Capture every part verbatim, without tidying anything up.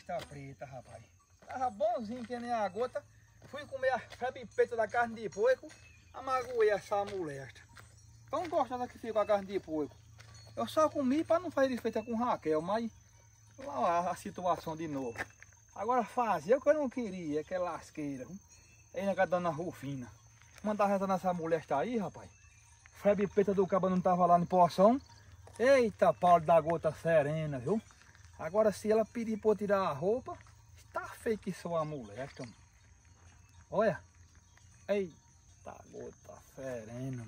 molesta preta, rapaz. Tava bonzinho que nem a gota. Fui comer a frabipeta da carne de porco, amagoei essa molesta. Tão gostosa que fica a carne de porco. Eu só comi para não fazer desfeita com Raquel, mas lá a situação de novo. Agora fazia o que eu não queria, que é lasqueira. Ainda com a dona Rufina. Mandar reza nessa molesta aí, rapaz. Frabipeta do cabo não tava lá no poção. Eita, Paulo da gota serena, viu? Agora se ela pedir para eu tirar a roupa, está feio que sou a molesta. Olha. Eita, gota serena.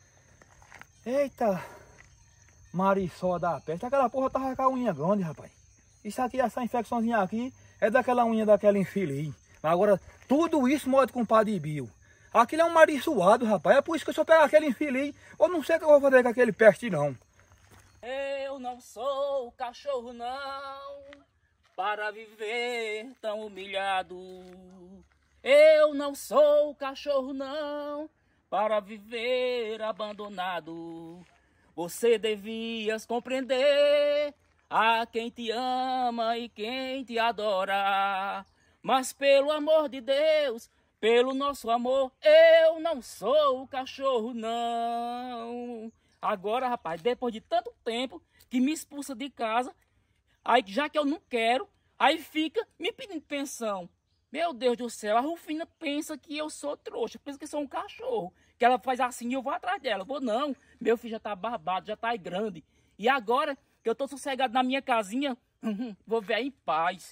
Eita. Marisol da peste. Aquela porra tava com a unha grande, rapaz. Isso aqui, essa infecçãozinha aqui, é daquela unha daquela infeliz. Agora, tudo isso morre com o padre Bio. Aquilo é um mariçoado, rapaz. É por isso que eu só pego aquele infeliz. Eu não sei o que eu vou fazer com aquele peste, não. Eu não sou cachorro, não, para viver tão humilhado. Eu não sou cachorro, não, para viver abandonado. Você devias compreender a quem te ama e quem te adora. Mas pelo amor de Deus, pelo nosso amor, eu não sou o cachorro, não. Agora, rapaz, depois de tanto tempo que me expulsa de casa, aí já que eu não quero, aí fica me pedindo pensão. Meu Deus do céu, a Rufina pensa que eu sou trouxa, pensa que eu sou um cachorro. Que ela faz assim e eu vou atrás dela. Eu vou não, meu filho já tá barbado, já tá grande. E agora que eu tô sossegado na minha casinha, vou ver em paz.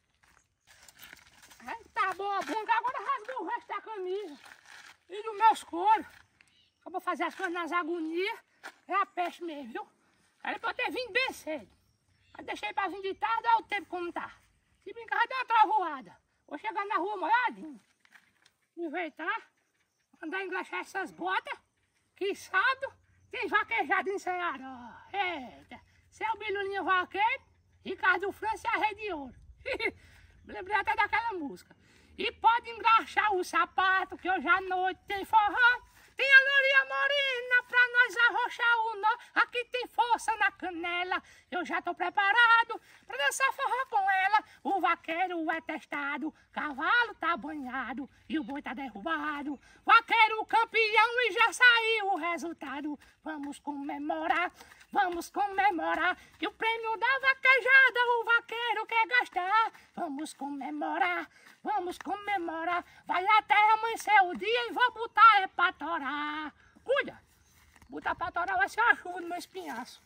Ai, tá bom, bom que agora rasgou o resto da camisa. E dos meus coros. Eu vou fazer as coisas nas agonias. É a peste mesmo, viu? Era pra eu ter vindo bem cedo. Mas deixei pra vir de tarde, olha o tempo como tá. Se brincar, vai dar uma trovoada. Vou chegar na rua molhadinho. Aproveitar, mandar engraxar essas botas. Que sábado tem vaquejada em Ceará. Eita, seu Bilulinho Vaqueiro, Ricardo França e a Rede Ouro. Lembrei até daquela música. E pode engraxar o sapato, que hoje à noite tem forró. Tem a lourinha morena pra nós arrochar o nó. Aqui tem força na canela. Eu já tô preparado pra dançar forró com ela. O vaqueiro é testado, cavalo tá banhado e o boi tá derrubado. Vaqueiro campeão e já saiu o resultado. Vamos comemorar, vamos comemorar. Que o prêmio da vaquejada o vaqueiro quer gastar. Vamos comemorar, vamos comemorar. Vai até amanhecer o dia e vou botar é pra torar. Cuida! Botar pra torar vai ser uma chuva no meu espinhaço.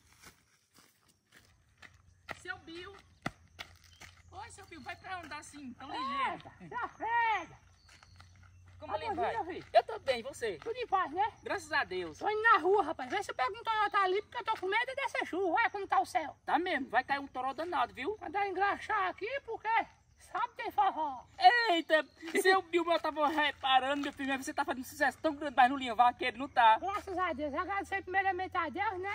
Seu Bio. Oi, seu Bio, vai pra andar assim, tão ligeiro. Já frega! Como ele Tá vai? bom, filho? Eu tô bem, e você? Tudo em paz, né? Graças a Deus. Tô indo na rua, rapaz. Vê se eu pego um Toyota ali, porque eu tô com medo dessa chuva. Olha como tá o céu. Tá mesmo, vai cair um toró danado, viu? Mandar engraxar aqui, porque sabe tem forró. Eita, seu Bio, eu tava reparando, meu filho, você tá fazendo um sucesso tão grande, mas no Linha Vaqueiro não tá. Graças a Deus. Agradecer primeiramente a Deus, né?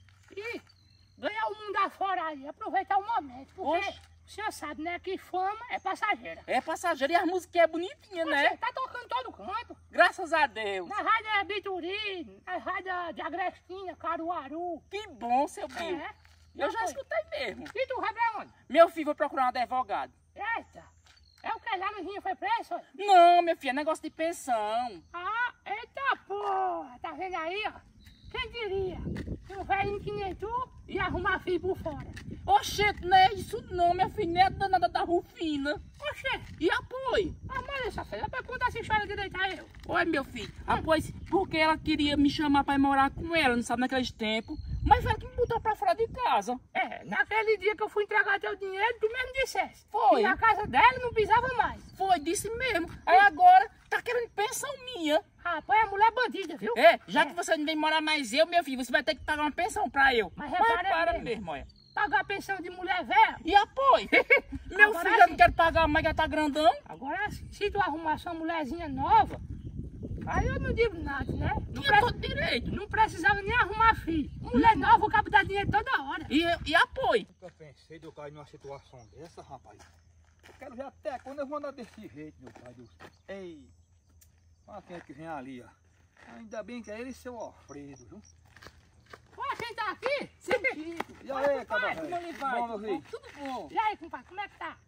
E ganhar o mundo afora aí. Aproveitar o momento. Porque Oxe. o senhor sabe, né? Que fama é passageira. É passageiro e a música é bonitinha, né? Você tá tocando todo canto. Graças a Deus. Na rádio Bituri, na rádio de Agrestina, Caruaru. Que bom, seu Bio. É. Eu já Foi. escutei mesmo. E tu vai pra onde? Meu filho, vou procurar um advogado. Eita. É o que lá no Rio foi preso? Olha? Não, meu filho, é negócio de pensão. Ah, eita porra. Tá vendo aí, ó? Quem diria? Que um velhinho que nem tu ia arrumar filho por fora. Oxente, não é isso não, minha filha, não é danada da Rufina. Oxê. E apoio? Ah, mas essa filha, vai contar essa história direito a eu. Oi, meu filho. Após, porque ela queria me chamar pra ir morar com ela, não sabe, naqueles tempos. Mas ela que me botou pra fora de casa. É, naquele dia que eu fui entregar teu dinheiro, tu mesmo disseste. Foi. E na casa dela não pisava mais. Foi, disse mesmo. Aí agora tá querendo pensão minha. Rapaz, a mulher bandida, viu? É, já É. que você não vem morar mais eu, meu filho, você vai ter que pagar uma pensão pra eu. Mas repara para mesmo. mesmo, olha. Pagar a pensão de mulher velha. E apoio? Meu Agora filho, eu sim. não quero pagar, mas já tá grandão. Agora, se tu arrumar sua mulherzinha nova, aí eu não digo nada, né? Não, Tinha pre- todo direito. não precisava nem arrumar filho. Mulher nova, o cabo dá dinheiro toda hora. E, e apoio. Nunca pensei de eu cair numa situação dessa, rapaz. Eu quero ver até quando eu vou andar desse jeito, meu pai do céu. Ei, olha quem é que vem ali, ó. Ainda bem que é ele e seu Alfredo, viu? Olha quem tá aqui. E aí, Olha, cara? compadre, Como ele vai? Bom, meu filho. Tudo bom. E aí, compadre, como é que tá?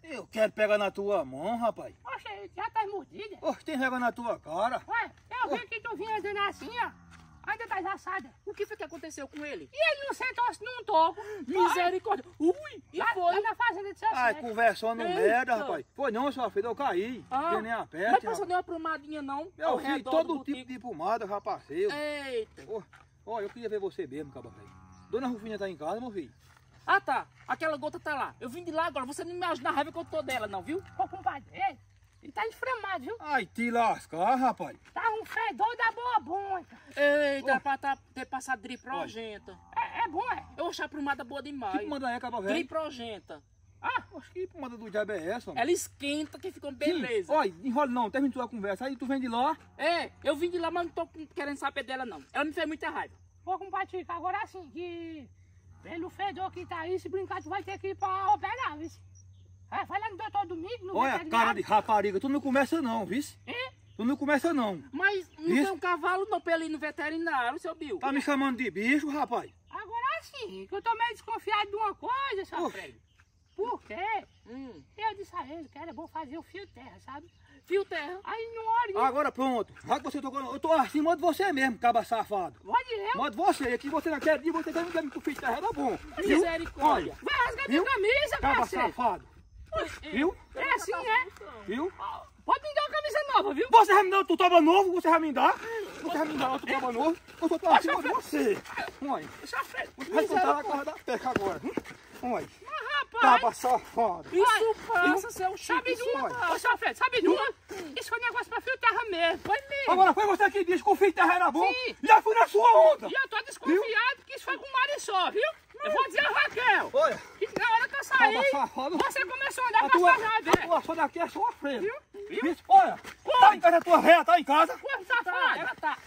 Eu quero pegar na tua mão, rapaz. Oxe, já tá mordida. Oxe, tem régua na tua cara. Ué, eu vi que tu vinha andando assim, ó. Ainda tá assada. O que foi que aconteceu com ele? E ele não sentou-se num toco. Misericórdia. Ui, e Lá, foi. lá na fazenda de Ai, Cessé. conversando Eita. merda, rapaz. Foi não, sua filha, eu caí. Ah, Dei nem a Não peste, passou rapaz. nem uma prumadinha, não? Meu ao filho, redor todo do tipo botico? de pomada eu já passei. Eita. Ó, ó, eu queria ver você mesmo, cabra velho. Dona Rufinha tá em casa, meu filho? Ah, tá. Aquela gota tá lá. Eu vim de lá agora. Você não me ajuda na raiva que eu tô dela, não, viu? Ô, compadre, ele, ele tá inflamado, viu? Ai, te lascar, rapaz. Tá um fedor da boa bonta. Eita, Ô. pra tá, ter passado driprogenta. É, é bom, é? Eu achei a prumada boa Que demais. pomada é, cabra velho? Driprogenta. Ah, Oxe, que pomada do diabo é essa, mano? Ela esquenta que fica beleza. Olha, enrola não, termina tua conversa. Aí tu vem de lá. É, eu vim de lá, mas não tô querendo saber dela, não. Ela me fez muita raiva. ô, compadre, agora assim, que pelo fedor que tá aí, se brincar, tu vai ter que ir pra operar, viu? É, vai lá no doutor Domingo, no Olha, cara veterinário. de rapariga, tu não começa não, vice? Hein? Tu não começa não. Mas não Isso? tem um cavalo não pra ele ir no veterinário, seu Bill. Tá me chamando de bicho, rapaz? Agora sim, que eu tô meio desconfiado de uma coisa, seu Oxe. Freire. Por quê? Hum. Eu disse a ele que era bom fazer o fio terra, sabe? Fio terra. Aí não olha, Agora pronto. Já que você tocou, eu tô acima de você mesmo, caba safado. pode eu. Modo você, aqui você naquele dia você também me fez terra, era bom. Viu? Misericórdia. Olha, Vai rasgar minha Viu? camisa, caba parceiro. safado. Viu? É assim, é? Viu? Pode me dar uma camisa nova, viu? Você vai me dar outro toba novo? Você vai me dar? Você vai me dar outro toba novo? Eu tô acima de você. Olha, Seu Freire. vai sentar na casa da peca agora. Olha, Mas, caba rapaz, safado. Isso passa, seu Chico. sabe de Isso uma? vai. Ô, seu Freire, sabe de uma? Isso foi negócio pra fio terra mesmo. Foi mesmo. Agora foi você que disse que o fio de terra era bom? Sim. Já fui na sua onda. E eu tô desconfiado que isso foi com o Marisol, viu? Eu vou dizer a Raquel. Olha, Que na hora que eu caba saí, safado. você começou a andar A pra tua, sua a velho. tua só daqui é sua freira. Viu? Viu? Viu? Olha, tá em casa a tua véia, tá em casa. Corre, Tá, safado. ela tá.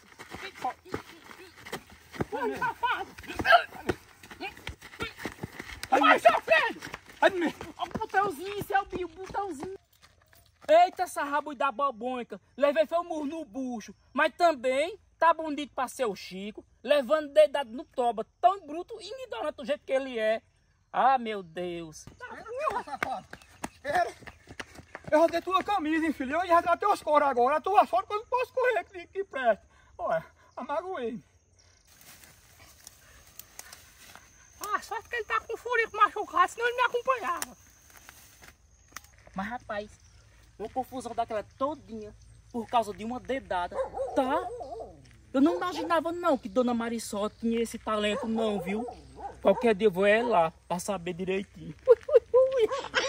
Corre, safado. Aí, Vai, seu Freire. aí, me- Ó, o botãozinho, seu Bill, botãozinho. Eita, essa rabo da bobonca. Levei foi um murro no bucho. Mas também tá bonito pra ser o Chico. Levando dedado no toba. Tão bruto e ignorante do jeito que ele é. Ah, meu Deus. safado. Espera. Eu rasguei tua camisa, hein, filho? Eu ia rasgar teus coros agora. A tua sorte que eu não posso correr aqui, que presta. Olha, amagoei. Ah, só que ele tá com o furico machucado, senão ele me acompanhava. Mas, rapaz, uma confusão daquela todinha por causa de uma dedada, tá? Eu não imaginava, não, que Dona Marisol tinha esse talento, não, viu? Qualquer dia eu vou é lá pra saber direitinho. Ui, ui, ui.